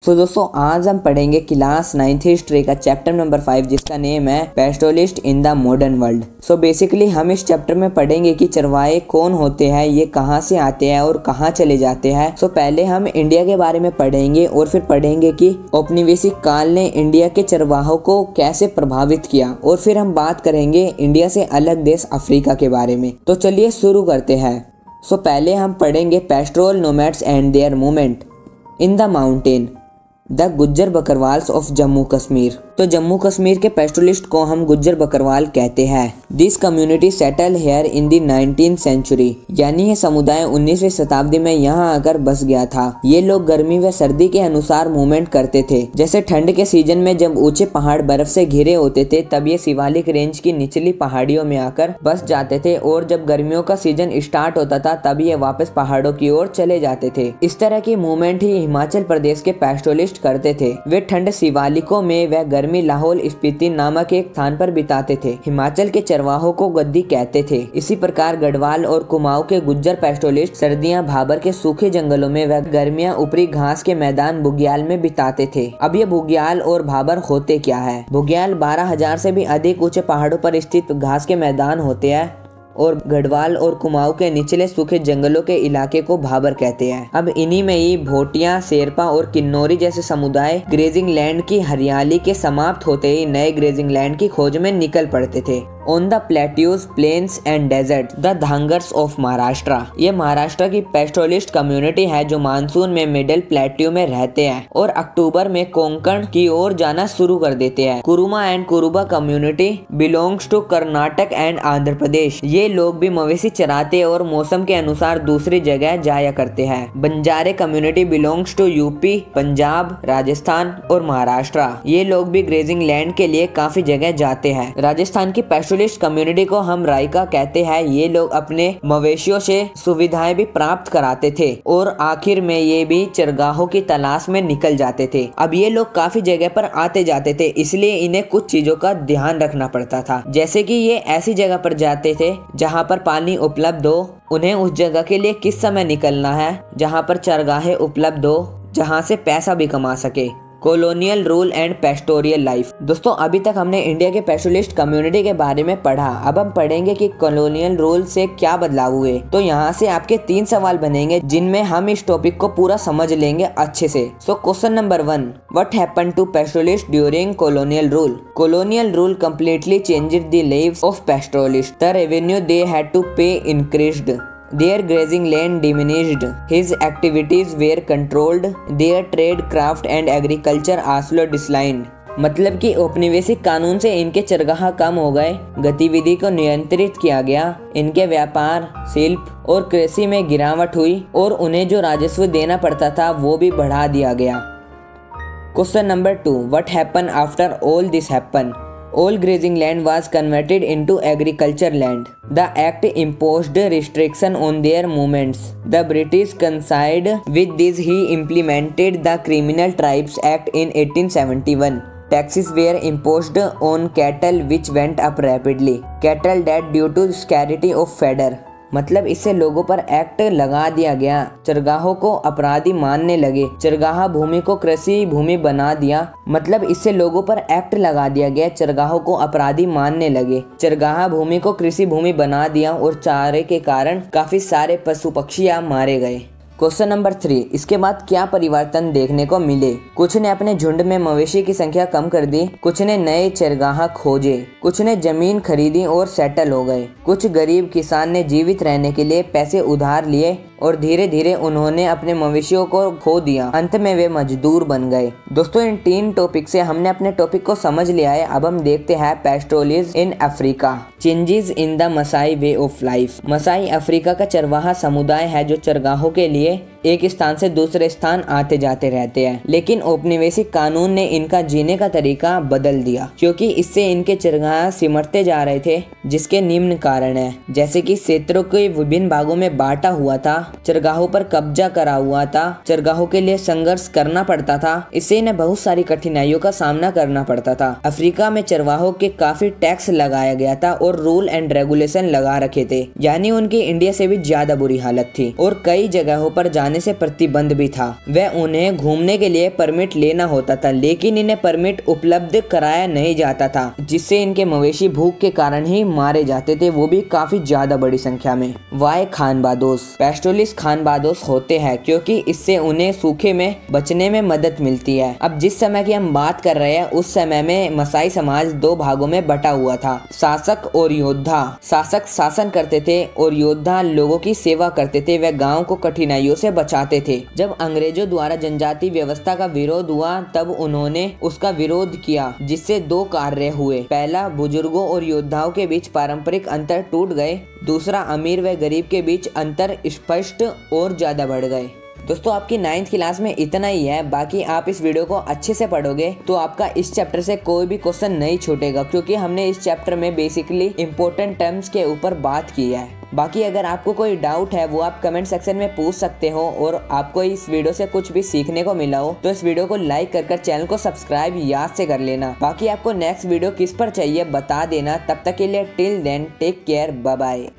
तो दोस्तों आज हम पढ़ेंगे क्लास 9th हिस्ट्री का चैप्टर नंबर 5 जिसका नेम है pastoralist in the modern world. So basically हम इस चैप्टर में पढ़ेंगे कि चरवाहे कौन होते हैं, ये कहाँ से आते हैं और कहाँ चले जाते हैं। सो पहले हम इंडिया के बारे में पढ़ेंगे और फिर पढ़ेंगे कि औपनिवेशिक काल ने इंडिया के चरवाहों को कैसे प्रभावित किया और फिर हम बात करेंगे इंडिया से अलग देश अफ्रीका के बारे में। तो चलिए शुरू करते हैं। सो पहले हम पढ़ेंगे pastoral nomads and their movement in the mountain the Gujjar Bakarwals of Jammu Kashmir. तो जम्मू कश्मीर के पैस्टोरलिस्ट को हम गुज्जर बकरवाल कहते हैं। This community settle here in the 19th century, यानी ये समुदाय 19वीं शताब्दी में यहाँ आकर बस गया था। ये लोग गर्मी व सर्दी के अनुसार मूवमेंट करते थे। जैसे ठंड के सीजन में जब ऊंचे पहाड़ बर्फ से घिरे होते थे तब ये शिवालिक रेंज की निचली पहाड़ियों में आकर बस जाते थे और जब गर्मियों का सीजन स्टार्ट होता था तब ये वापस पहाड़ों की ओर चले जाते थे। इस तरह की मूवमेंट ही हिमाचल प्रदेश के पैस्टोरलिस्ट करते थे। वे ठंड शिवालिकों में व गर्मी लाहौल स्पीति नामक एक स्थान पर बिताते थे। हिमाचल के चरवाहों को गद्दी कहते थे। इसी प्रकार गढ़वाल और कुमाऊं के गुज्जर पैस्टोरलिस्ट सर्दियां भाबर के सूखे जंगलों में व गर्मियां ऊपरी घास के मैदान बुग्याल में बिताते थे। अब ये बुग्याल और भाबर होते क्या है? बुग्याल 12,000 से भी अधिक ऊंचे पहाड़ों पर स्थित घास के मैदान होते हैं और गढ़वाल और कुमाऊं के निचले सूखे जंगलों के इलाके को भाबर कहते हैं। अब इन्हीं में ही भोटिया, शेरपा और किन्नौरी जैसे समुदाय ग्रेजिंग लैंड की हरियाली के समाप्त होते ही नए ग्रेजिंग लैंड की खोज में निकल पड़ते थे। On the plateaus, plains and desert the Dhangars of Maharashtra. ये महाराष्ट्र की पैस्टोरलिस्ट कम्युनिटी है जो मानसून में मिडिल प्लेट्यू में रहते हैं और अक्टूबर में कोंकण की ओर जाना शुरू कर देते हैं। Kuruma and Kuruba community belongs to Karnataka and Andhra Pradesh. ये लोग भी मवेशी चराते और मौसम के अनुसार दूसरी जगह जाया करते हैं। Banjare community belongs to UP, Punjab, Rajasthan और महाराष्ट्र। ये लोग भी ग्रेजिंग लैंड के लिए काफी जगह जाते हैं। राजस्थान की पैस्टोरलिस्ट कम्युनिटी को हम राइका कहते हैं। ये लोग अपने मवेशियों से सुविधाएं भी प्राप्त कराते थे और आखिर में ये भी चरगाहों की तलाश में निकल जाते थे। अब ये लोग काफी जगह पर आते जाते थे, इसलिए इन्हें कुछ चीजों का ध्यान रखना पड़ता था। जैसे कि ये ऐसी जगह पर जाते थे जहाँ पर पानी उपलब्ध हो, उन्हें उस जगह के लिए किस समय निकलना है, जहाँ पर चरगाहें उपलब्ध हो, जहाँ से पैसा भी कमा सके। Colonial rule and pastoral life. दोस्तों अभी तक हमने इंडिया के पैस्टोरलिस्ट कम्युनिटी के बारे में पढ़ा। अब हम पढ़ेंगे कि कॉलोनियल रूल से क्या बदलाव हुए। तो यहाँ से आपके 3 सवाल बनेंगे जिनमें हम इस टॉपिक को पूरा समझ लेंगे अच्छे से। So question number 1, what happened to pastoralist during colonial rule? Colonial rule completely changed the lives of pastoralists. The revenue they had to pay increased. Their grazing land diminished. His activities were controlled. Their trade, craft and agriculture also declined. मतलब कि औपनिवेशिक कानून से इनके चरगाह कम हो गए, गतिविधि को नियंत्रित किया गया, इनके व्यापार, शिल्प और कृषि में गिरावट हुई और उन्हें जो राजस्व देना पड़ता था वो भी बढ़ा दिया गया। Question number 2, what happen after all this happen? All grazing land was converted into agriculture land. The act imposed restriction on their movements. The British coincided with this. He implemented the Criminal Tribes Act in 1871. Taxes were imposed on cattle which went up rapidly. Cattle died due to scarcity of fodder. मतलब इससे लोगों पर act लगा दिया गया। चरगाहों को अपराधी मानने लगे। चरगाह भूमि को कृषि भूमि बना दिया। मतलब इससे लोगों पर एक्ट लगा दिया गया। चरगाहों को अपराधी मानने लगे। चरगाह भूमि को कृषि भूमि बना दिया और चारे के कारण काफी सारे पशु पक्षियां मारे गए। क्वेश्चन नंबर 3, इसके बाद क्या परिवर्तन देखने को मिले? कुछ ने अपने झुंड में मवेशी की संख्या कम कर दी, कुछ ने नए चरगाह खोजे, कुछ ने जमीन खरीदी और सेटल हो गए, कुछ गरीब किसान ने जीवित रहने के लिए पैसे उधार लिए और धीरे धीरे उन्होंने अपने मवेशियों को खो दिया। अंत में वे मजदूर बन गए। दोस्तों इन 3 टॉपिक से हमने अपने टॉपिक को समझ लिया है। अब हम देखते हैं pastoralism in Africa, changes in the Maasai way of life. Maasai Africa का चरवाहा समुदाय है जो चरगाहों के लिए एक स्थान से दूसरे स्थान आते जाते रहते हैं, लेकिन औपनिवेशिक कानून ने इनका जीने का तरीका बदल दिया क्योंकि इससे इनके चरगाह सिमटते जा रहे थे, जिसके निम्न कारण है। जैसे कि क्षेत्रों के विभिन्न भागों में बांटा हुआ था, चरगाहों पर कब्जा करा हुआ था, चरगाहों के लिए संघर्ष करना पड़ता था, इससे इन्हें बहुत सारी कठिनाइयों का सामना करना पड़ता था। अफ्रीका में चरवाहों के काफी टैक्स लगाया गया था और रूल एंड रेगुलेशन लगा रखे थे, यानी उनकी इंडिया से भी ज्यादा बुरी हालत थी और कई जगहों पर जाने जाने से प्रतिबंध भी था। वह उन्हें घूमने के लिए परमिट लेना होता था, लेकिन इन्हें परमिट उपलब्ध कराया नहीं जाता था, जिससे इनके मवेशी भूख के कारण ही मारे जाते थे, वो भी काफी ज्यादा बड़ी संख्या में। वाई खानबादोस पैस्टोलिस खानबादोस होते हैं क्योंकि इससे उन्हें सूखे में बचने में मदद मिलती है। अब जिस समय की हम बात कर रहे हैं उस समय में मसाई समाज दो भागों में बटा हुआ था, शासक और योद्धा। शासक शासन करते थे और योद्धा लोगों की सेवा करते थे, वह गांव को कठिनाइयों से बचाते थे। जब अंग्रेजों द्वारा जनजाति व्यवस्था का विरोध हुआ तब उन्होंने उसका विरोध किया, जिससे दो कार्य हुए। पहला, बुजुर्गों और योद्धाओं के बीच पारंपरिक अंतर टूट गए। दूसरा, अमीर व गरीब के बीच अंतर स्पष्ट और ज्यादा बढ़ गए। दोस्तों आपकी 9th क्लास में इतना ही है। बाकी आप इस वीडियो को अच्छे से पढ़ोगे तो आपका इस चैप्टर से कोई भी क्वेश्चन नहीं छूटेगा, क्योंकि हमने इस चैप्टर में बेसिकली इंपॉर्टेंट टर्म्स के ऊपर बात की है। बाकी अगर आपको कोई डाउट है वो आप कमेंट सेक्शन में पूछ सकते हो, और आपको इस वीडियो से कुछ भी सीखने को मिला हो तो इस वीडियो को लाइक कर चैनल को सब्सक्राइब याद से कर लेना। बाकी आपको नेक्स्ट वीडियो किस पर चाहिए बता देना। तब तक के लिए till then take care, bye bye.